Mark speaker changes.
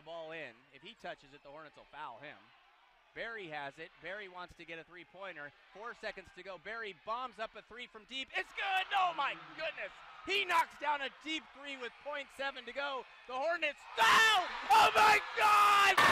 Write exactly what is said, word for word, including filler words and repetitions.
Speaker 1: ball in. If he touches it, the Hornets will foul him. Barry has it. Barry wants to get a three-pointer. Four seconds to go. Barry bombs up a three from deep. It's good! Oh, my goodness! He knocks down a deep three with point seven to go. The Hornets foul! Oh, my God!